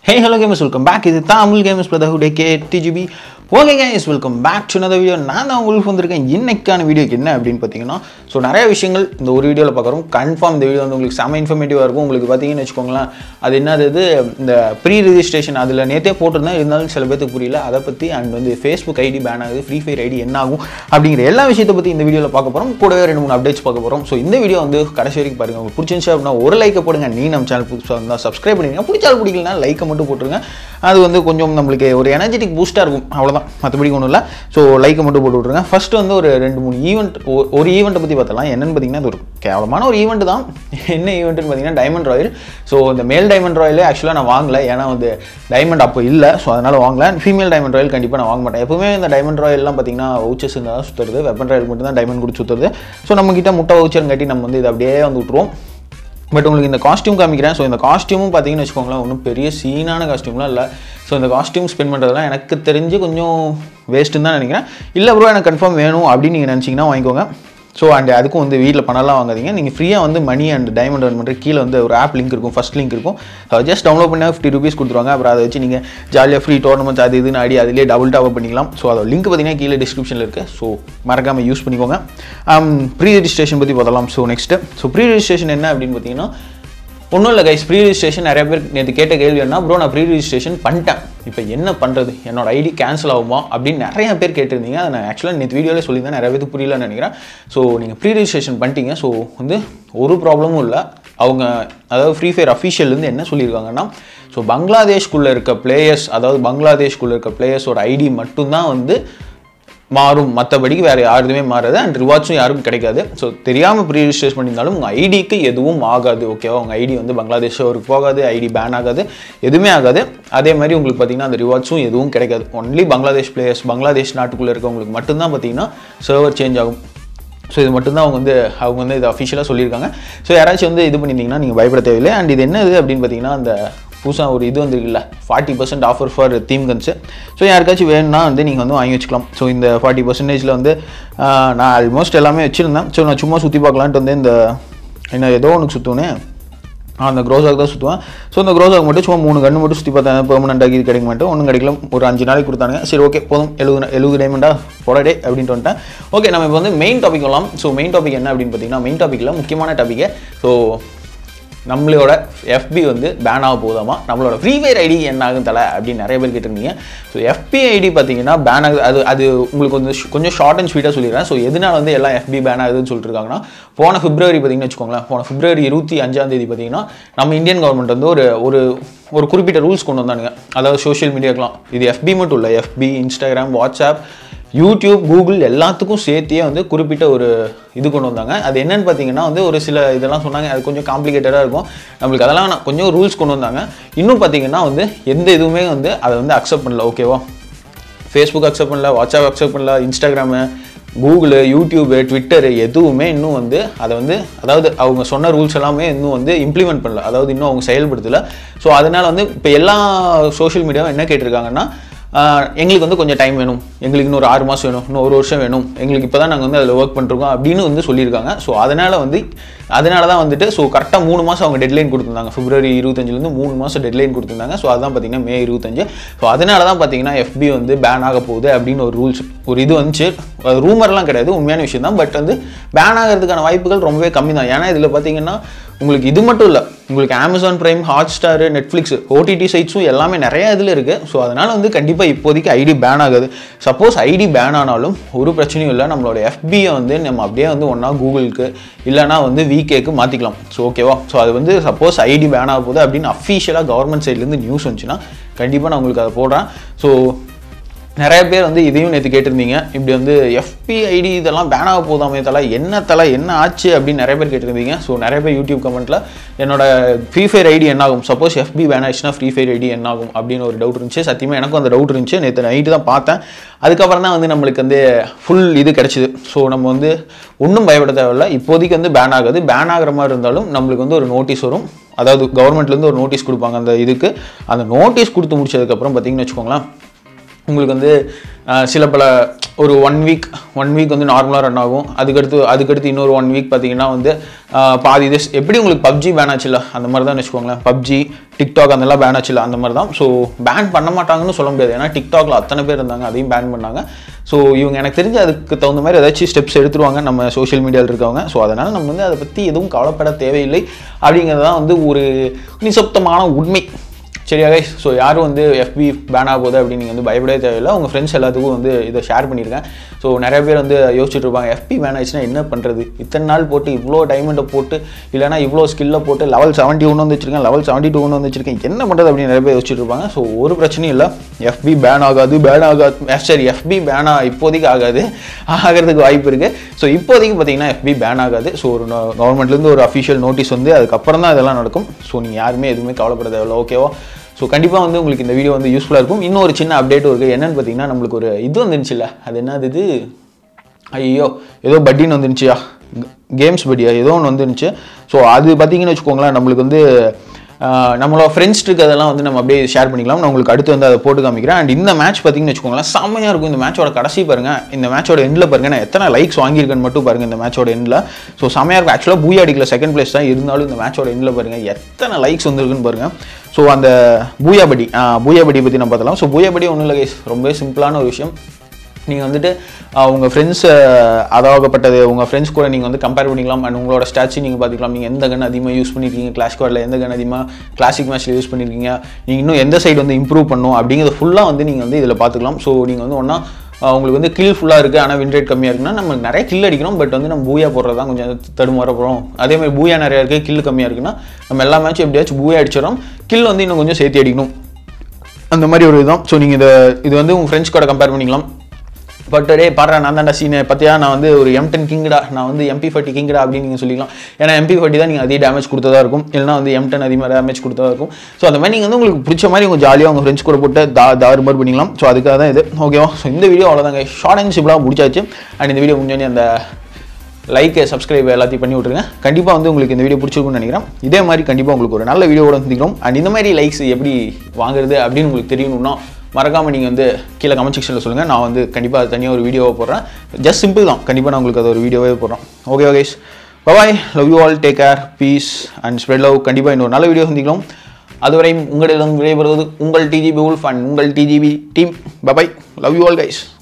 Hey hello gamers, welcome back. This is Tamil Gamers Brotherhood aka TGB. Okay guys, welcome back to another video. நான் தான் உங்களுக்கு வந்திருக்கேன். இன்னைக்கான வீடியோக்கு என்ன அப்படினு பாத்தீங்கன்னா நிறைய விஷயங்கள் இந்த ஒரு வீடியோல பார்க்கறோம். கன்ஃபார்ம் இந்த வீடியோ வந்து உங்களுக்கு செம இன்ஃபர்மேட்டிவா இருக்கும். உங்களுக்கு பாத்தீங்கன்னா வெச்சுக்கோங்களேன். அது என்னது இந்த ப்ரீ ரெஜிஸ்ட்ரேஷன் அதுல நேத்தே போட்டுருந்தேன். இருந்தாலும் சில பேருக்கு புரியல. அத பத்தி அண்ட் வந்து Facebook ஐடி பேன் ஆகுது, Free Fire ஐடி என்ன ஆகும் அப்படிங்கற எல்லா விஷயத்தை பத்தி இந்த வீடியோல பார்க்க போறோம். கூடவே ரெண்டு மூணு அப்டேட்ஸ் பார்க்க போறோம். சோ இந்த வீடியோ வந்து கடைசி வரைக்கும் பாருங்க. உங்களுக்கு பிடிச்சிருந்தா அப்படினா ஒரு லைக் போடுங்க. நீ நம்ம சேனல் புதுசா இருந்தா Subscribe பண்ணுங்க. பிடிச்சாலும் பிடிக்கலனா லைக் மட்டும் போட்டுருங்க. அது வந்து கொஞ்சம் நமக்கு ஒரு எனர்ஜெட்டிக் பூஸ்டா இருக்கும். அவ்வளவுதான். மத்தபடி ஒண்ணும் இல்ல. சோ லைக் மட்டும் போட்டு விட்டுருங்க. ஃபர்ஸ்ட் வந்து ஒரு ரெண்டு மூணு ஈவென்ட் ஒரு ஈவென்ட் பத்தி பார்த்தலாம். என்னன்னு பாத்தீங்கன்னா இது ஒரு கேவலமான ஒரு ஈவென்ட் தான். என்ன ஈவென்ட்னு பாத்தீங்கன்னா டைமண்ட் ராயல். சோ இந்த மேல் டைமண்ட் ராயல் एक्चुअली நான் வாங்கல. ஏனா வந்து டைமண்ட் அப்போ இல்ல. சோ அதனால வாங்கல. ஃபீமேல் டைமண்ட் ராயல் கண்டிப்பா நான் வாங்க மாட்டேன். எப்பவுமே இந்த டைமண்ட் ராயல் எல்லாம் பாத்தீங்கன்னா வவுச்சர்ஸ் இருந்தா சுத்துறது. வெப்பன் ராயல் மட்டும் தான் டைமண்ட் கொடுத்து சுத்துறது. சோ நம்ம கிட்ட முட்டை வவுச்சர் கட்டி நம்ம வந்து இத அப்படியே வந்து விட்டுருவோம். பட் உங்களுக்கு இந்த காஸ்டியூம் காமிக்கிறேன். ஸோ இந்த காஸ்டியூமும் பார்த்தீங்கன்னு வச்சுக்கோங்களேன், ஒன்றும் பெரிய சீனான காஸ்டியூம்லாம் இல்லை. ஸோ இந்த காஸ்டியூம் ஸ்பெண்ட் பண்ணுறதுலாம் எனக்கு தெரிஞ்சு கொஞ்சம் வேஸ்ட்டுன்னு தான் நினைக்கிறேன். இல்லை ப்ரோ எனக்கு கன்ஃபார்ம் வேணும் அப்படின்னு நீங்கள் நினச்சிங்கன்னா வாங்கிக்கோங்க. ஸோ அண்ட் அதுக்கும் வந்து வீட்டில் பணம்லாம் வாங்காதீங்க. நீங்கள் ஃப்ரீயாக வந்து மணி அண்ட் டைமண்ட் earn பண்ணுற கீழே வந்து ஒரு ஆப் லிங்க் இருக்கும், ஃபஸ்ட் லிங்க் இருக்கும். ஜஸ்ட் டவுன்லோட் பண்ணால் 50 rupees கொடுத்துருவாங்க. அப்புறம் அதை வச்சு நீங்கள் ஜாலியாக ஃப்ரீ டோர்னமெண்ட்ஸ் அது இதுன்னு ஆடி அதிலே டபுள் டாப் பண்ணிக்கலாம். ஸோ அதோட லிங்க் பார்த்தீங்கன்னா கீழே டிஸ்கிரிப்ஷனில் இருக்குது. ஸோ மறக்காமல் யூஸ் பண்ணிக்கோங்க. ப்ரீ ரெஜிஸ்ட்ரேஷன் பற்றி பார்த்தலாம். ஸோ நெக்ஸ்ட்டு ப்ரீ ரெஜிஸ்ட்ரேஷன் என்ன அப்படின்னு பார்த்தீங்கன்னா ஒன்றும் இல்லை கைஸ். ப்ரீ ரெஜிஸ்ட்ரேஷன் நிறைய பேர் நேற்று கேட்ட கேள்வி என்ன, ப்ரோ நான் ப்ரீ ரெஜிஸ்ட்ரேஷன் பண்ணிட்டேன், இப்போ என்ன பண்ணுறது, என்னோட ஐடி கேன்சல் ஆகுமா அப்படின்னு நிறைய பேர் கேட்டிருந்தீங்க. அதை நான் ஆக்சுவலாக நேற்று வீடியோவில் சொல்லியிருந்தேன், நிறைய பேருக்கு புரியலன்னு நினைக்கிறேன். ஸோ நீங்கள் ப்ரீ ரெஜிஸ்ட்ரேஷன் பண்ணிட்டீங்க. ஸோ வந்து ஒரு ப்ராப்ளமும் இல்லை. அவங்க அதாவது ஃப்ரீ ஃபயர் அஃபிஷியல்லேருந்து என்ன சொல்லியிருக்காங்கன்னா, ஸோ பங்களாதேஷ்குள்ளே இருக்க பிளேயர்ஸ், அதாவது பங்களாதேஷ்குள்ளே இருக்க பிளேயர்ஸோட ஐடி மட்டும்தான் வந்து மாறும், மற்றபடிக்கு வேறு யாருமே மாறாது. அண்ட் ரிவார்ட்ஸும் யாருக்கும் கிடைக்காது. ஸோ தெரியாமல் ப்ரீ ரெஜிஸ்ட்ரேஷன் பண்ணியிருந்தாலும் உங்கள் ஐடிக்கு எதுவும் ஆகாது. ஓகேவா, உங்கள் ஐடி வந்து பங்களாதேஷ் சர்வருக்கு போகாது, ஐடி பேன் ஆகாது, எதுவுமே ஆகாது. அதே மாதிரி உங்களுக்கு பார்த்தீங்கன்னா அந்த ரிவார்ட்ஸும் எதுவும் கிடைக்காது. ஒன்லி பங்களாதேஷ் பிளேயர்ஸ், பங்களாதேஷ் நாட்டுக்குள்ளே இருக்கவங்களுக்கு மட்டும்தான் பார்த்தீங்கன்னா சர்வர் சேஞ்ச் ஆகும். ஸோ இது மட்டும்தான் அவங்க வந்து இது அஃபிஷியலாக சொல்லியிருக்காங்க. ஸோ யாராச்சும் வந்து இது பண்ணியிருந்தீங்கன்னா நீங்கள் பயப்பட தேவையில்லை. அண்ட் இது என்னது அப்படின்னு பார்த்தீங்கன்னா அந்த புதுசாக ஒரு இது வந்துருக்குல்ல 40% ஆஃபர் ஃபார் தீம் கன்ஸு. ஸோ யாருக்காச்சும் வேணும்னா வந்து நீங்கள் வந்து வாங்கி வச்சுக்கலாம். ஸோ இந்த 40%ல் வந்து நான் ஆல்மோஸ்ட் எல்லாமே வச்சுருந்தேன். ஸோ நான் சும்மா சுற்றி பார்க்கலான்ட்டு வந்து இந்த என்ன ஏதோ ஒன்று சுற்றுவேன், அந்த க்ரோஸாக தான் சுற்றுவேன். ஸோ இந்த க்ரோஸாக மட்டும் சும்மா 3 கன்று மட்டும் சுற்றி பார்த்தேன். பெர்மனெண்ட்டாக இது கிடைக்க மாட்டேன், ஒன்றும் கிடைக்கல. ஒரு 5 நாளைக்கு கொடுத்தாங்க. சரி ஓகே போதும், 70 டைமண்டாக போடடே அப்படின்ட்டு வந்துட்டேன். ஓகே நம்ம இப்போ வந்து மெயின் டாபிக் வரலாம். ஸோ மெயின் டாபிக் என்ன அப்படின்னு பார்த்தீங்கன்னா, மெயின் டாப்பிக்கில் முக்கியமான டாப்பிக்கே ஸோ நம்மளோட FB வந்து பேன் ஆக போதாமா, நம்மளோட ஃப்ரீ ஃபயர் ஐடி என்ன ஆகும் தலை அப்படின்னு நிறைய பேர் கேட்டிருந்தீங்க. ஸோ FB ஐடி பார்த்தீங்கன்னா பேன் ஆகுது. அது உங்களுக்கு வந்து கொஞ்சம் ஷார்ட் அண்ட் ஸ்வீட்டாக சொல்லிடுறேன். ஸோ எதனால வந்து எல்லாம் FB பேன் ஆகுதுன்னு சொல்லிட்டு இருக்காங்கன்னா, போன பிப்ரவரி பார்த்தீங்கன்னு வச்சுக்கோங்களேன், போன பிப்ரவரி 25 பார்த்தீங்கன்னா நம்ம இந்தியன் கவர்மெண்ட் வந்து ஒரு குறிப்பிட்ட ரூல்ஸ் கொண்டு வந்தானுங்க. அதாவது சோஷியல் மீடியாக்கெலாம், இது FB மட்டும் இல்லை, FB, Instagram, WhatsApp, YouTube, Google எல்லாத்துக்கும் சேர்த்தியே வந்து குறிப்பிட்ட ஒரு இது கொண்டு வந்தாங்க. அது என்னன்னு பார்த்தீங்கன்னா வந்து ஒரு சில இதெல்லாம் சொன்னாங்க. அது கொஞ்சம் காம்ப்ளிகேட்டடாக இருக்கும் நம்மளுக்கு. அதெல்லாம் கொஞ்சம் ரூல்ஸ் கொண்டு வந்தாங்க. இன்னும் பார்த்தீங்கன்னா வந்து எந்த இதுவுமே வந்து அதை வந்து அக்செப்ட் பண்ணல. ஓகேவா, ஃபேஸ்புக் அக்செப்ட் பண்ணல, வாட்ஸ்அப் அக்செப்ட் பண்ணல, இன்ஸ்டாகிராமு, கூகுள், யூடியூபு, ட்விட்டரு எதுவுமே இன்னும் வந்து அதை வந்து அதாவது அவங்க சொன்ன ரூல்ஸ் எல்லாமே இன்னும் வந்து இம்ப்ளிமெண்ட் பண்ணல. அதாவது இன்னும் அவங்க செயல்படுத்தலை. ஸோ அதனால் வந்து இப்போ எல்லா சோஷியல் மீடியாவும் என்ன கேட்டிருக்காங்கன்னா, எங்களுக்கு வந்து கொஞ்சம் டைம் வேணும், எங்களுக்கு இன்னும் ஒரு 6 மாதம் வேணும், இன்னும் 1 வருஷம் வேணும், எங்களுக்கு இப்போ தான் நாங்கள் வந்து அதில் ஒர்க் பண்ணிருக்கோம் அப்படின்னு வந்து சொல்லியிருக்காங்க. ஸோ அதனால தான் வந்துட்டு ஸோ கரெக்டாக 3 மாதம் அவங்க டெட்லைன் கொடுத்துருந்தாங்க. பிப்ரவரி 25லேருந்து 3 மாதம் டெட்லைன் கொடுத்துருந்தாங்க. ஸோ அதுதான் பார்த்தீங்கன்னா மே 25. ஸோ அதனால தான் பார்த்தீங்கன்னா FB வந்து பேன் ஆக போகுது அப்படின்னு ஒரு ரூல்ஸ் ஒரு இது வந்துச்சு. ரூமர்லாம் கிடையாது, உண்மையான விஷயம் தான். பட் வந்து பேன் ஆகிறதுக்கான வாய்ப்புகள் ரொம்பவே கம்மி தான். ஏன்னா இதில் பார்த்தீங்கன்னா உங்களுக்கு இது மட்டும் இல்லை, உங்களுக்கு Amazon Prime, Hotstar, Netflix, OTT சைட்ஸும் எல்லாமே நிறைய இதில் இருக்குது. ஸோ அதனால் வந்து கண்டிப்பாக இப்போதைக்கு ஐடி பேன் ஆகுது. சப்போஸ் ஐடி பேன் ஆனாலும் ஒரு பிரச்சனையும் இல்லை. நம்மளோட FBயை வந்து நம்ம அப்படியே வந்து ஒன்றா கூகுளுக்கு இல்லைனா வந்து VKக்கு மாற்றிக்கலாம். ஸோ ஓகேவா, ஸோ அது வந்து சப்போஸ் ஐடி பேன் ஆக போகுது அப்படின்னு அஃபிஷியலாக கவர்மெண்ட் சைட்லேருந்து நியூஸ் வந்துச்சுன்னா கண்டிப்பாக நான் உங்களுக்கு அதை போடுறேன். ஸோ நிறைய பேர் வந்து இதையும் நேற்று கேட்டிருந்தீங்க, இப்படி வந்து FB ஐடி இதெல்லாம் பேன் ஆக போதாமே தலை என்ன ஆச்சு அப்படின்னு நிறைய பேர் கேட்டிருந்தீங்க. ஸோ நிறைய பேர் யூடியூப் கமெண்ட்டில் என்னோட ஃப்ரீ ஃபயர் ஐடி என்ன ஆகும், சப்போஸ் FB பேன் ஆயிடுச்சுன்னா ஃப்ரீ ஃபயர் ஐடி என்ன ஆகும் அப்படின்னு ஒரு டவுட் இருந்துச்சு. சத்தியமாக எனக்கும் அந்த டவுட் இருந்துச்சு. நேற்று நைட்டு தான் பார்த்தேன். அதுக்கப்புறம் தான் வந்து நம்மளுக்கு வந்து ஃபுல் இது கிடச்சிது. ஸோ நம்ம வந்து ஒன்றும் பயப்பட தேவையில்லை. இப்போதைக்கு வந்து பேன் ஆகுது. பேன் ஆகிற மாதிரி இருந்தாலும் நம்மளுக்கு வந்து ஒரு நோட்டீஸ் வரும். அதாவது கவர்மெண்ட்லேருந்து ஒரு நோட்டீஸ் கொடுப்பாங்க அந்த இதுக்கு. அந்த நோட்டீஸ் கொடுத்து முடிச்சதுக்கப்புறம் பார்த்தீங்கன்னு வச்சுக்கோங்களேன், உங்களுக்கு வந்து சில பல ஒரு 1 வீக் வந்து நார்மலாக ரன் ஆகும். அதுக்கடுத்து இன்னொரு 1 வீக் பார்த்தீங்கன்னா வந்து பாதி இது எப்படி உங்களுக்கு பப்ஜி பேன் ஆச்சுல்ல அந்த மாதிரி தான் வச்சுக்கோங்களேன். பப்ஜி டிக்டாக் அதெல்லாம் பேன் ஆச்சுல்ல அந்த மாதிரி தான். ஸோ பேன் பண்ண மாட்டாங்கன்னு சொல்ல முடியாது, ஏன்னா டிக்டாக்ல அத்தனை பேர் இருந்தாங்க, அதையும் பேன் பண்ணாங்க. ஸோ இவங்க எனக்கு தெரிஞ்சு அதுக்கு தகுந்த மாதிரி ஏதாச்சும் ஸ்டெப்ஸ் எடுத்துருவாங்க நம்ம சோஷியல் மீடியாவில் இருக்கவங்க. ஸோ அதனால் நம்ம வந்து அதை பற்றி எதுவும் கவலைப்பட தேவையில்லை அப்படிங்கிறது தான் வந்து ஒரு நிசப்தமான உண்மை. சரியாக. ஸோ யாரும் வந்து எஃபி பேன் ஆக போகுது அப்படின்னு நீங்கள் வந்து பயப்படவே தேவையில்லை. உங்கள் ஃப்ரெண்ட்ஸ் எல்லாத்துக்கும் வந்து இதை ஷேர் பண்ணியிருக்கேன். ஸோ நிறைய பேர் வந்து யோசிச்சுட்டு இருப்பாங்க, எஃபி பேன் ஆயிடுச்சுன்னா என்ன பண்ணுறது, இத்தனை நாள் போட்டு இவ்வளோ டைமண்டை போட்டு இல்லைனா இவ்வளோ ஸ்கில்லை போட்டு லெவல் 71 வந்து வச்சுருக்கேன், லெவல் 72 வந்து வச்சுருக்கேன், என்ன பண்ணுறது அப்படின்னு நிறைய பேர் யோசிச்சுட்டு இருப்பாங்க. ஸோ ஒரு பிரச்சனையும் இல்லை, எஃபி பேன் ஆகாது. சரி, எஃபி பேன் இப்போதைக்கு ஆகிறதுக்கு வாய்ப்பு இருக்குது. ஸோ இப்போதைக்கு பார்த்தீங்கன்னா எஃபி பேன் ஆகாது. ஸோ ஒரு கவர்மெண்ட்லேருந்து ஒரு அஃபிஷியல் நோட்டீஸ் வந்து அதுக்கப்புறம் தான் இதெல்லாம் நடக்கும். ஸோ நீங்கள் யாருமே எதுவுமே கவலைப்பட தேவையில்லை. ஓகேவா? ஸோ கண்டிப்பாக வந்து உங்களுக்கு இந்த வீடியோ வந்து யூஸ்ஃபுல்லாக இருக்கும். இன்னொரு சின்ன அப்டேட்டும் இருக்குது. என்னென்னு பார்த்தீங்கன்னா நம்மளுக்கு ஒரு இது வந்துருந்துச்சுல்ல, அது என்னது இது, ஐயோ ஏதோ பட்டின்னு வந்துருந்துச்சியா, கேம்ஸ் பட்டியா ஏதோ ஒன்று வந்துருந்துச்சு. ஸோ அது பார்த்தீங்கன்னு வச்சுக்கோங்களேன், நம்மளுக்கு வந்து நம்மளோட ஃப்ரெண்ட்ஸ் அதெல்லாம் வந்து நம்ம அப்படியே ஷேர் பண்ணிக்கலாம். நான் உங்களுக்கு அடுத்து வந்து அதை போட்டு காமிக்கிறேன். அண்ட் இந்த மேட்ச் பார்த்தீங்கன்னு வச்சுக்கோங்களேன் செம்மையாக இருக்கும். இந்த மேட்சோட கடைசி பாருங்கள், இந்த மேட்சோட எண்டில் பாருங்கள், நான் எத்தனை லைக்ஸ் வாங்கியிருக்கேன்னு மட்டும் பாருங்கள் இந்த மேட்சோட எண்டில். ஸோ செம்மையாக இருக்கும். ஆக்சுவலாக பூயா அடிக்கல, செகண்ட் பிளேஸ் தான், இருந்தாலும் இந்த மேட்சோட எண்டில் பாருங்கள் எத்தனை லைக்ஸ் வந்துருக்குன்னு பாருங்கள். ஸோ அந்த பூயாபடி பற்றி நம்ம பார்த்தலாம். ஸோ பூயாபடி ஒன்றும் இல்லை கைஸ், ரொம்பவே சிம்பிளான ஒரு விஷயம். நீங்கள் வந்துட்டு உங்கள் ஃப்ரெண்ட்ஸ் அதாகப்பட்டது உங்கள் ஃப்ரெண்ட்ஸ் கூட நீங்கள் வந்து கம்பேர் பண்ணிக்கலாம். அண்ட் உங்களோட ஸ்டாட்ஸையும் நீங்கள் பார்த்துக்கலாம். நீங்கள் எந்த கன் அதிகமாக யூஸ் பண்ணியிருக்கீங்க கிளாஷ் ஸ்குவாடில், எந்த கன் அதிகமாக கிளாசிக் மேட்ச்சில் யூஸ் பண்ணியிருக்கீங்க, நீங்கள் இன்னும் எந்த சைடு வந்து இம்ப்ரூவ் பண்ணணும் அப்படிங்கிறது ஃபுல்லாக வந்து நீங்கள் வந்து இதில் பார்த்துக்கலாம். ஸோ நீங்கள் வந்து ஒன்றா உங்களுக்கு வந்து கில் ஃபுல்லாக இருக்குது ஆனால் வின் ரேட் கம்மியாக இருக்குன்னா நம்ம நிறைய கில் அடிக்கணும், பட் வந்து நம்ம பூயா போடுறது தான் கொஞ்சம் தடுமாற போகிறோம். அதேமாதிரி பூயா நிறையா இருக்குது, கில் கம்மியாக இருக்குன்னா நம்ம எல்லா மேட்சும் எப்படியாச்சும் பூயா அடிச்சிடறோம், கில் வந்து இன்னும் கொஞ்சம் சேர்த்து அடிக்கணும், அந்த மாதிரி ஒரு இதுதான். ஸோ நீங்கள் இது வந்து உங்கள் ஃப்ரெண்ட்ஸ் கூட கம்பேர் பண்ணிக்கலாம். பட் டே பாடுறா நான் தான்டா சீனை பார்த்தியா, நான் வந்து ஒரு M10 கிங்கடா, நான் வந்து MP40 கிங்கடா அப்படின்னு நீங்கள் சொல்லிக்கலாம். ஏன்னா MP40 தான் நீங்கள் அதே டேமேஜ் கொடுத்ததா இருக்கும், இல்லைனா வந்து M10 அதிகமாக டேமேஜ் கொடுத்ததா இருக்கும். ஸோ அந்த மாதிரி நீங்கள் வந்து உங்களுக்கு பிடிச்ச மாதிரி உங்கள் ஜாலியாக உங்கள் ஃப்ரெண்ட்ஸ் கூட போட்டு தாறுமாறு பண்ணிக்கலாம். ஸோ அதுக்காக தான் இது. ஓகேவா? ஸோ இந்த வீடியோ அவ்வளோதாங்க, ஷார்ட் அண்ட் சிம்பிளாக முடிச்சாச்சு. அண்ட் இந்த வீடியோ முடிஞ்சோடனே அந்த லைக் சப்ஸ்கிரைப் எல்லாத்தையும் பண்ணி விட்ருங்க. கண்டிப்பாக வந்து உங்களுக்கு இந்த வீடியோ பிடிச்சிருக்குன்னு நினைக்கிறேன். இதே மாதிரி கண்டிப்பாக உங்களுக்கு ஒரு நல்ல வீடியோவோட சந்திக்கிறோம். அண்ட் இந்த மாதிரி லைக்ஸ் எப்படி வாங்குறது அப்படின்னு உங்களுக்கு தெரியணும்னா மறக்காமல் நீங்கள் வந்து கீழே கமெண்ட் செக்ஷனில் சொல்லுங்கள். நான் வந்து கண்டிப்பாக அது தனியாக ஒரு வீடியோவை போடுறேன். ஜஸ்ட் சிம்பிள் தான், கண்டிப்பாக நான் உங்களுக்கு அது ஒரு வீடியோவே போடுறேன். Okay guys, bye, love you all, take care, peace and spread love. கண்டிப்பாக இன்னொரு நல்ல வீடியோ சந்திக்கலாம். அதுவரை உங்களிடம் விடைபெறுவது உங்கள் TGB Wolf அண்ட் உங்கள் TGB team. Bye, love you all guys.